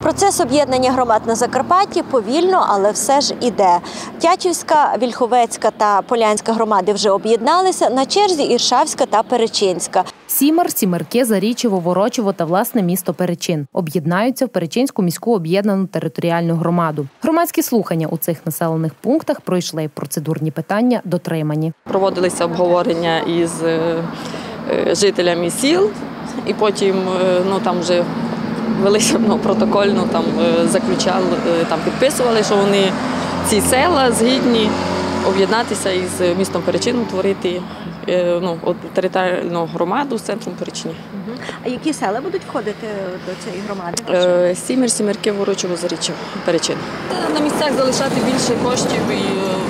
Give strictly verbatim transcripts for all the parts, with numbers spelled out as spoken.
Процес об'єднання громад на Закарпатті повільно, але все ж іде. Тячівська, Вільховецька та Полянська громади вже об'єдналися, на черзі Іршавська та Перечинська. Сімер, Сімерки, Зарічево, Ворочево та власне місто Перечин об'єднаються в Перечинську міську об'єднану територіальну громаду. Громадські слухання у цих населених пунктах пройшли, процедурні питання дотримані. Проводилися обговорення із жителями сіл, і потім ну, там вже велися ну, протокольно, там, заключали, там, підписували, що вони ці села згідні об'єднатися із містом Перечин, утворити ну, територіальну громаду з центром Перечині. А які села будуть входити до цієї громади? Сімер, Сімерки, Ворочево, Зарічево, Перечин. На місцях залишати більше коштів і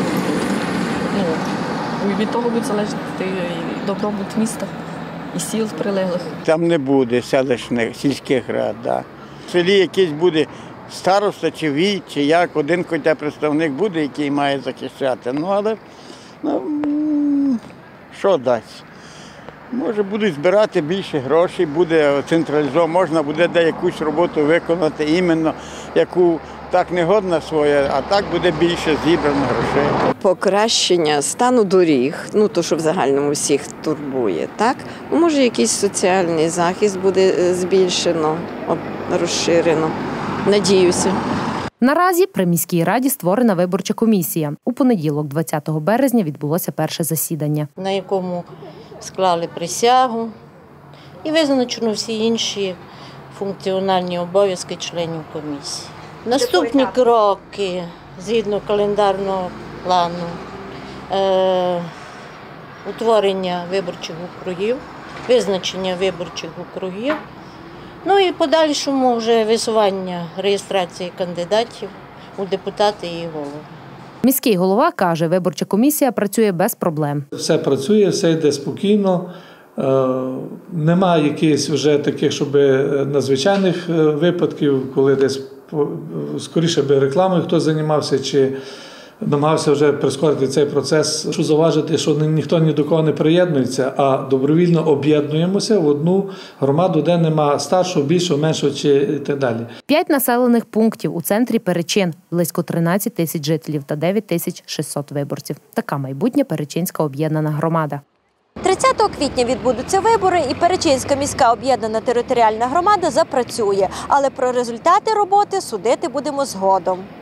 ну, від того буде залежати і добробут міста і сіл прилеглих. Там не буде селищних, сільських рад. Да. В селі якийсь буде староста чи вій, чи як, один хоча представник буде, який має захищати. Ну, але ну, що дасть? Може, будуть збирати більше грошей, буде централізовано, можна буде де якусь роботу виконати, іменно яку так не годна своя, а так буде більше зібрано грошей. Покращення стану доріг, ну то, що в загальному всіх турбує, так? Може, якийсь соціальний захист буде збільшено, розширено. Надіюся. Наразі при міській раді створена виборча комісія. У понеділок, двадцятого березня, відбулося перше засідання, на якому склали присягу і визначено всі інші функціональні обов'язки членів комісії. Наступні кроки, згідно календарного плану, е, утворення виборчих округів, визначення виборчих округів, ну і подальшому вже висування реєстрації кандидатів у депутати і голови. Міський голова каже, виборча комісія працює без проблем. Все працює, все йде спокійно. Немає якихось вже таких, щоб надзвичайних випадків, коли десь скоріше би рекламою хтось займався чи намагався вже прискорити цей процес. Що зауважити, що ніхто ні до кого не приєднується, а добровільно об'єднуємося в одну громаду, де нема старшого, більшого, меншого чи так далі. П'ять населених пунктів у центрі Перечин, близько тринадцять тисяч жителів та дев'ять тисяч шістсот виборців. Така майбутня Перечинська об'єднана громада. тридцятого квітня відбудуться вибори, і Перечинська міська об'єднана територіальна громада запрацює. Але про результати роботи судити будемо згодом.